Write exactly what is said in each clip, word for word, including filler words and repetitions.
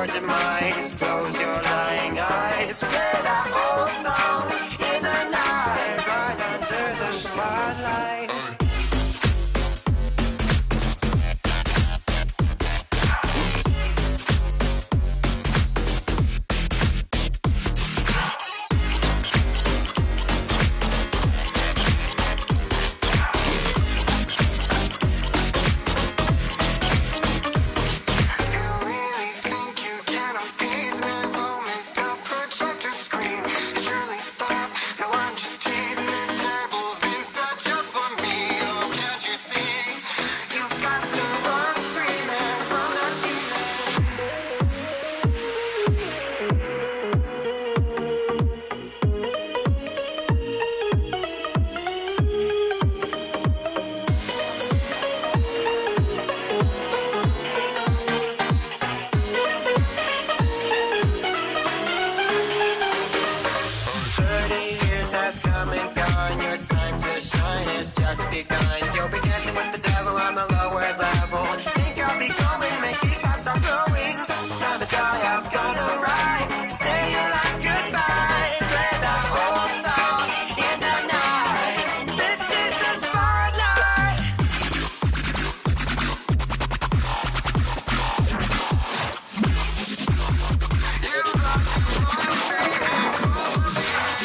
your demise. Close your lying eyes. Play that old song in the night, right under the spotlight. You'll be dancing with the devil on the lower level. Think I'll be going, make these vibes start growing. Time to die, I've gone alright. Say your last goodbye. Play that old song in the night. This is the spotlight. You got to run screaming for the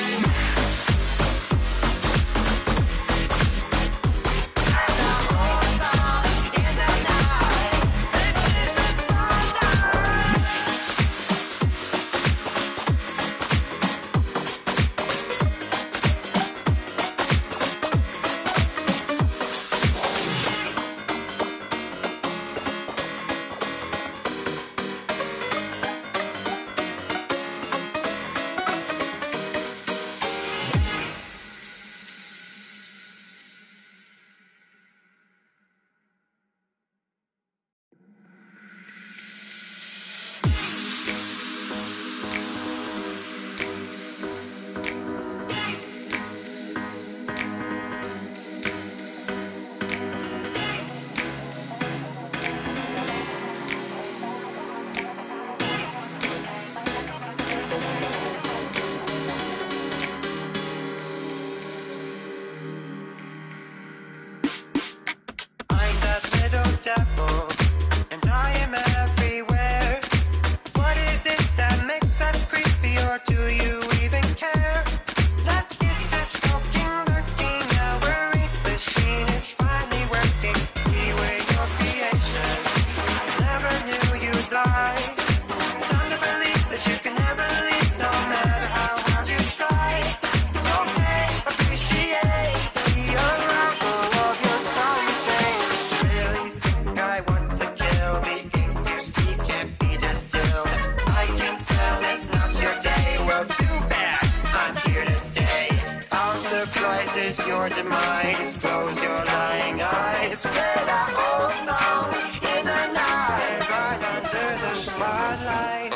devil, and I am everywhere. What is it that makes us creepy, or do you even care? Let's get to stalking, lurking. Our ink machine is finally working. We were your creation, never knew you'd lie. Time to believe that you can never leave, no matter how hard you try. Don't pay, appreciate the arrival of your something. Really I want to kill. The ink you see can't be distilled. I can tell it's not your day. Well, too bad, I'm here to stay. Our surprise is your demise. Close your lying eyes. Play that old song in the night, right under the spotlight.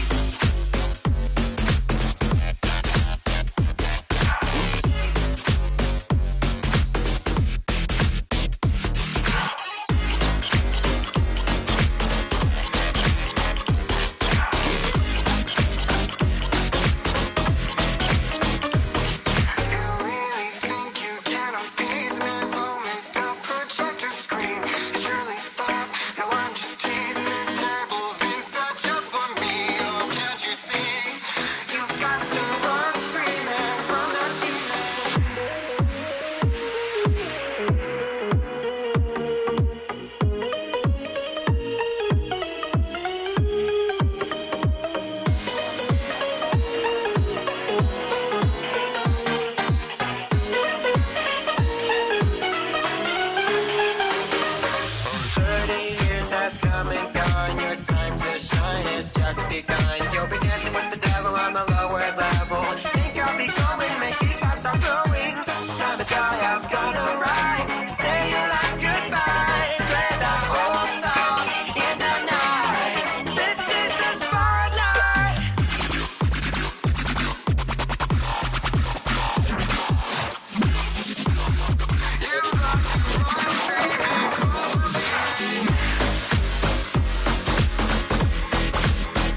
You'll be dancing with the devil on the lower level. Think I'll be going, make these vibes start growing. Time to die, I've gone alright. Say your last goodbye. Play that old song in the night. This is the spotlight. You got to run screaming for the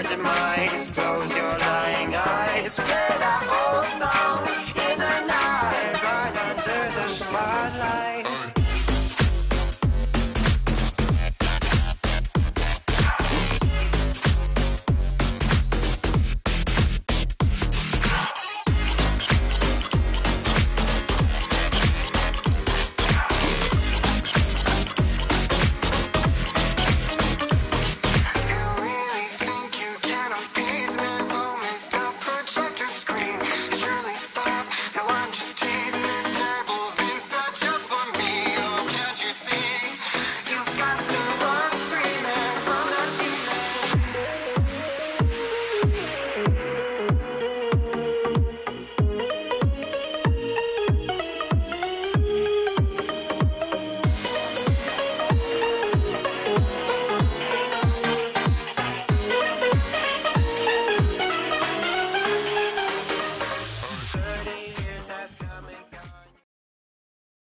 your demise. Close your lying eyes. Play that old song in the night, right under the spotlight.